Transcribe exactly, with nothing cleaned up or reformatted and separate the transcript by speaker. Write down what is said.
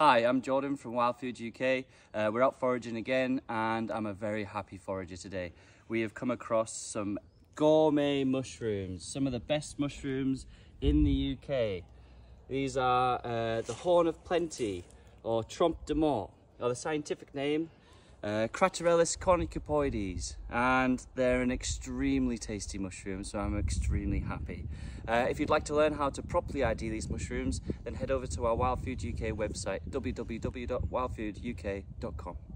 Speaker 1: Hi, I'm Jordan from Wild Food U K. Uh, we're out foraging again and I'm a very happy forager today. We have come across some gourmet mushrooms, some of the best mushrooms in the U K. These are uh, the Horn of Plenty, or Trompe de Mort, or the scientific name, uh, Craterellus cornucopioides, and they're an extremely tasty mushroom, so I'm extremely happy. Uh, if you'd like to learn how to properly I D these mushrooms, then head over to our Wild Food U K website, w w w dot wild food u k dot com.